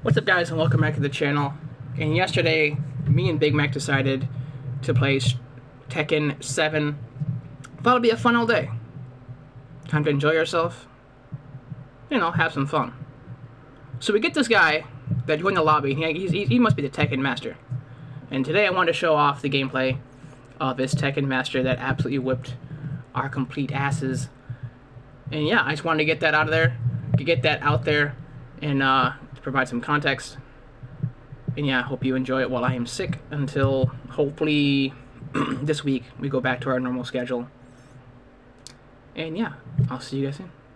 What's up, guys, and welcome back to the channel. And yesterday, me and Big Mac decided to play Tekken 7. Thought it'd be a fun all day. Time to enjoy yourself. You know, have some fun. So we get this guy that joined the lobby. He must be the Tekken Master. And today I wanted to show off the gameplay of this Tekken Master that absolutely whipped our complete asses. And yeah, I just wanted to get that out there, and provide some context. And yeah, I hope you enjoy it while I am sick until hopefully this week we go back to our normal schedule. And yeah, I'll see you guys soon.